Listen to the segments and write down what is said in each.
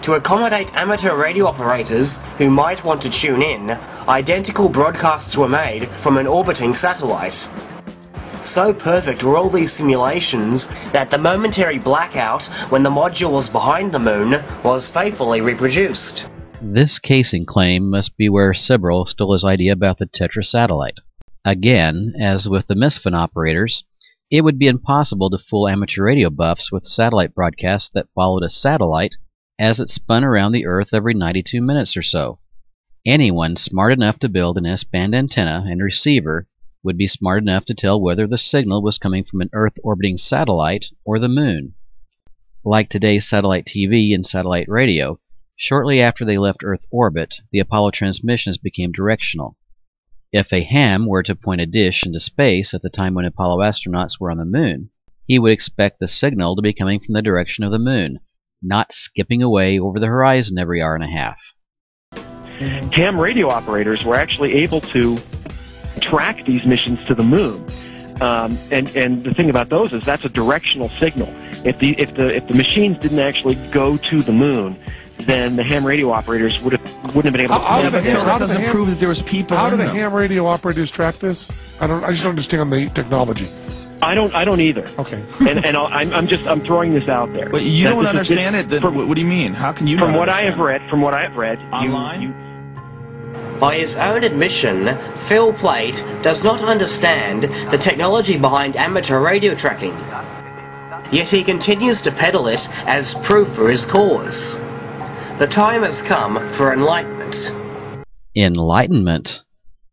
To accommodate amateur radio operators who might want to tune in, identical broadcasts were made from an orbiting satellite. So perfect were all these simulations that the momentary blackout when the module was behind the moon was faithfully reproduced. This casing claim must be where Sibrel stole his idea about the TETR-A satellite. Again, as with the Misfin operators, it would be impossible to fool amateur radio buffs with satellite broadcasts that followed a satellite as it spun around the Earth every 92 minutes or so. Anyone smart enough to build an S-band antenna and receiver would be smart enough to tell whether the signal was coming from an Earth-orbiting satellite or the Moon. Like today's satellite TV and satellite radio, shortly after they left Earth orbit, the Apollo transmissions became directional. If a ham were to point a dish into space at the time when Apollo astronauts were on the Moon, he would expect the signal to be coming from the direction of the Moon, not skipping away over the horizon every hour and a half. Ham radio operators were actually able to track these missions to the Moon, and the thing about those is that's a directional signal. If the machines didn't actually go to the Moon, then the ham radio operators wouldn't have been able to. That doesn't prove that there was people. How do the ham radio operators track this? I just don't understand the technology. I don't either. Okay. I'm throwing this out there. But you don't understand it. Then what do you mean? How can you? From what I have read, online. By his own admission, Phil Plait does not understand the technology behind amateur radio tracking. Yet he continues to peddle it as proof for his cause. The time has come for enlightenment. Enlightenment?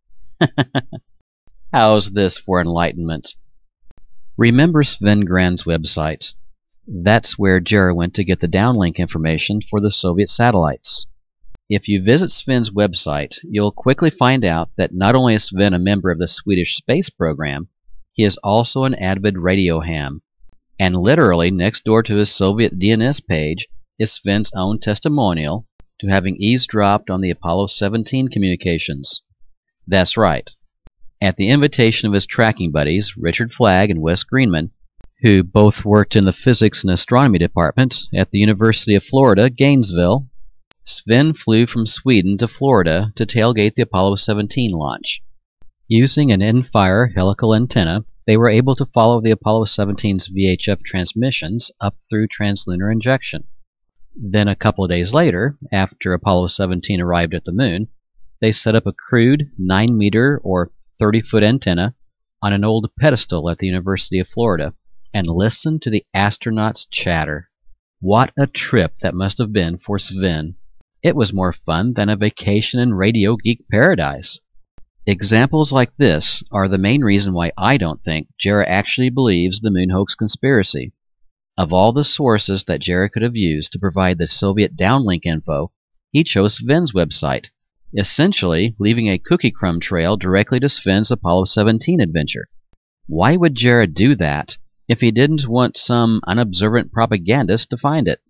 How's this for enlightenment? Remember Sven Grahn's website. That's where Jera went to get the downlink information for the Soviet satellites. If you visit Sven's website, you'll quickly find out that not only is Sven a member of the Swedish space program, he is also an avid radio ham. And literally next door to his Soviet DNS page is Sven's own testimonial to having eavesdropped on the Apollo 17 communications. That's right. At the invitation of his tracking buddies, Richard Flagg and Wes Greenman, who both worked in the physics and astronomy department at the University of Florida, Gainesville, Sven flew from Sweden to Florida to tailgate the Apollo 17 launch. Using an end-fire helical antenna, they were able to follow the Apollo 17's VHF transmissions up through translunar injection. Then a couple of days later, after Apollo 17 arrived at the Moon, they set up a crude 9-meter or 30-foot antenna on an old pedestal at the University of Florida and listened to the astronauts chatter. What a trip that must have been for Sven. It was more fun than a vacation in radio geek paradise. Examples like this are the main reason why I don't think Jera actually believes the Moon hoax conspiracy. Of all the sources that Jera could have used to provide the Soviet downlink info, he chose Sven's website, essentially leaving a cookie crumb trail directly to Sven's Apollo 17 adventure. Why would Jera do that if he didn't want some unobservant propagandist to find it?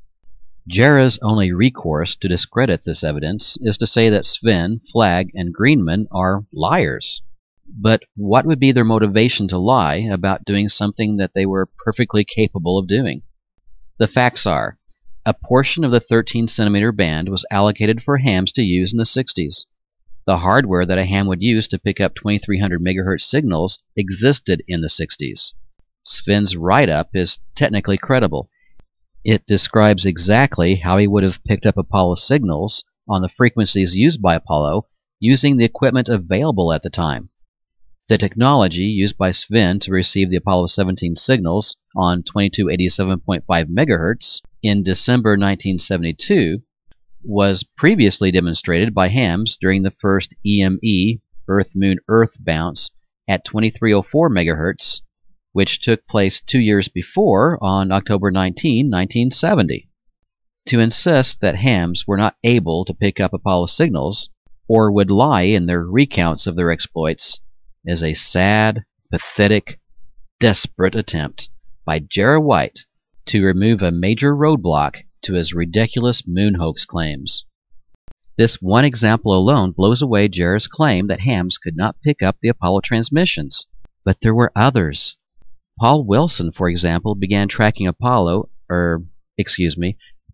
Jera's only recourse to discredit this evidence is to say that Sven, Flagg, and Greenman are liars. But what would be their motivation to lie about doing something that they were perfectly capable of doing? The facts are, a portion of the 13-centimeter band was allocated for hams to use in the 60s. The hardware that a ham would use to pick up 2300 MHz signals existed in the 60s. Sven's write-up is technically credible. It describes exactly how he would have picked up Apollo signals on the frequencies used by Apollo using the equipment available at the time. The technology used by Sven to receive the Apollo 17 signals on 2287.5 MHz in December 1972 was previously demonstrated by hams during the first EME Earth-Moon-Earth bounce at 2304 MHz, which took place 2 years before on October 19, 1970. To insist that hams were not able to pick up Apollo signals, or would lie in their recounts of their exploits, is a sad, pathetic, desperate attempt by Jera White to remove a major roadblock to his ridiculous moon hoax claims. This one example alone blows away Jera's claim that hams could not pick up the Apollo transmissions. But there were others. Paul Wilson, for example, began tracking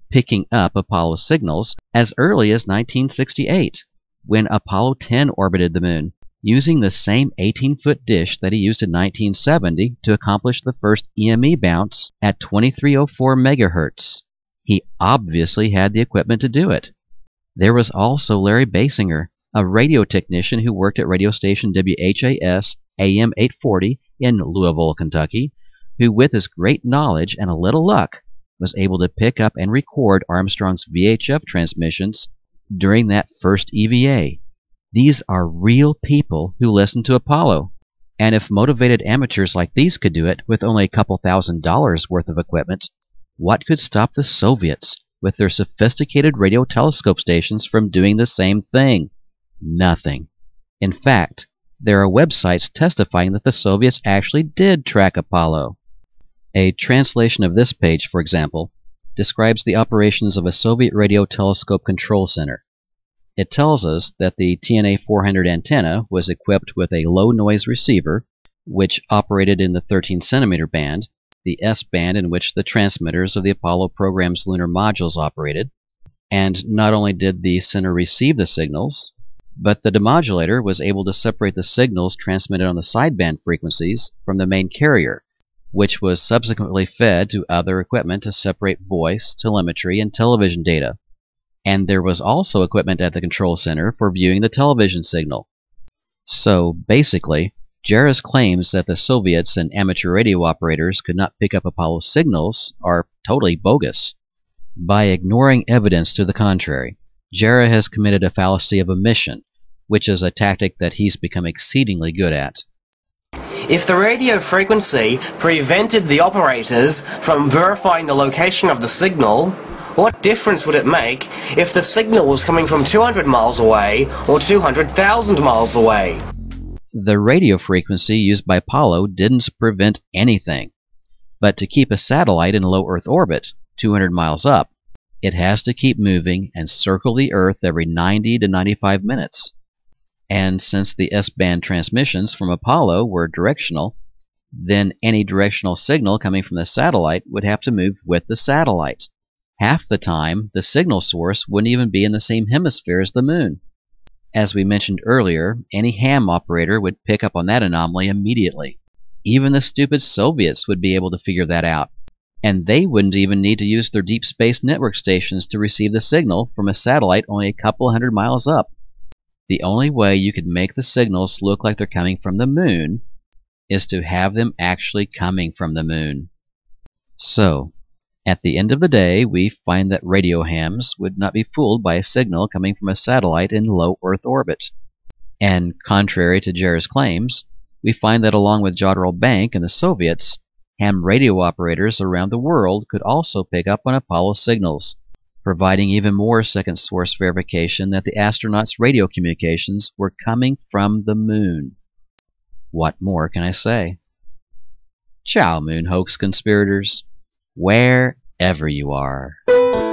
picking up Apollo signals as early as 1968, when Apollo 10 orbited the Moon, using the same 18-foot dish that he used in 1970 to accomplish the first EME bounce at 2304 MHz. He obviously had the equipment to do it. There was also Larry Baysinger, a radio technician who worked at radio station WHAS AM 840 in Louisville, Kentucky, who with his great knowledge and a little luck was able to pick up and record Armstrong's VHF transmissions during that first EVA. These are real people who listened to Apollo. And if motivated amateurs like these could do it with only a couple $1,000s worth of equipment, what could stop the Soviets with their sophisticated radio telescope stations from doing the same thing? Nothing. In fact, there are websites testifying that the Soviets actually did track Apollo. A translation of this page, for example, describes the operations of a Soviet radio telescope control center. It tells us that the TNA 400 antenna was equipped with a low-noise receiver, which operated in the 13-centimeter band, the S-band in which the transmitters of the Apollo program's lunar modules operated. And not only did the center receive the signals, but the demodulator was able to separate the signals transmitted on the sideband frequencies from the main carrier, which was subsequently fed to other equipment to separate voice, telemetry, and television data. And there was also equipment at the control center for viewing the television signal. So, basically, Jarrah's claims that the Soviets and amateur radio operators could not pick up Apollo signals are totally bogus. By ignoring evidence to the contrary, Jarrah has committed a fallacy of omission, which is a tactic that he's become exceedingly good at. If the radio frequency prevented the operators from verifying the location of the signal, what difference would it make if the signal was coming from 200 miles away or 200,000 miles away? The radio frequency used by Apollo didn't prevent anything. But to keep a satellite in low Earth orbit, 200 miles up, it has to keep moving and circle the Earth every 90 to 95 minutes. And since the S-band transmissions from Apollo were directional, then any directional signal coming from the satellite would have to move with the satellite. Half the time, the signal source wouldn't even be in the same hemisphere as the Moon. As we mentioned earlier, any ham operator would pick up on that anomaly immediately. Even the stupid Soviets would be able to figure that out, and they wouldn't even need to use their deep space network stations to receive the signal from a satellite only a couple hundred miles up. The only way you could make the signals look like they're coming from the Moon is to have them actually coming from the Moon. So, at the end of the day, we find that radio hams would not be fooled by a signal coming from a satellite in low Earth orbit. And contrary to Jarrah's claims, we find that along with Jodrell Bank and the Soviets, ham radio operators around the world could also pick up on Apollo signals, providing even more second source verification that the astronauts' radio communications were coming from the Moon. What more can I say? Ciao, Moon Hoax conspirators, wherever you are.